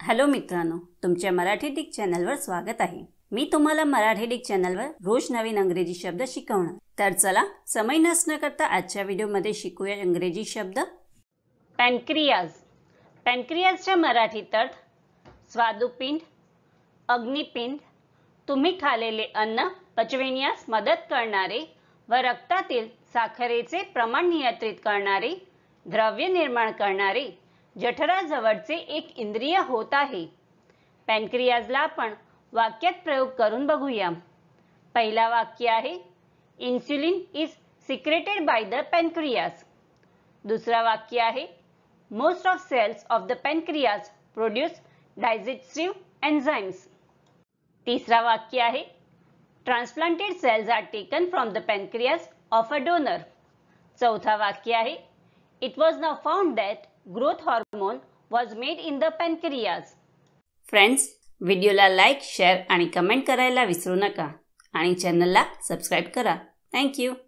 Hello मित्रांनो, तुमच्या Marathi Dick चॅनलवर स्वागत आहे। मी तुम्हाला मराठी डिक चॅनलवर रोज नवीन इंग्रजी शब्द शिकवणार। तर चला समय नष्ट न करता आजच्या व्हिडिओमध्ये शिकूया इंग्रजी शब्द। पॅनक्रियाज। पॅनक्रियाजचा मराठीत अर्थ स्वादुपिंड, अग्निपिंड। तुम्ही खाल्लेले अन्न पचविण्यास मदत करणारे व रक्तातील साखरेचे प्रमाण नियंत्रित करणारे, द्रव्य निर्माण करणारे जठराजवळचे एक इंद्रिय होत आहे। पॅनक्रियाजला आपण वाक्यात प्रयोग करून बघूया। पहिला वाक्य आहे, insulin is secreted by the pancreas. दुसरा वाक्य आहे, most of cells of the pancreas produce digestive enzymes. तिसरा वाक्य आहे, transplanted cells are taken from the pancreas of a donor. चौथा वाक्य आहे, it was now found that growth hormone was made in the pancreas। Friends, व्हिडिओला like, share आणि comment करायला विसरू नका आणि चॅनलला सबस्क्राइब करा। Thank you.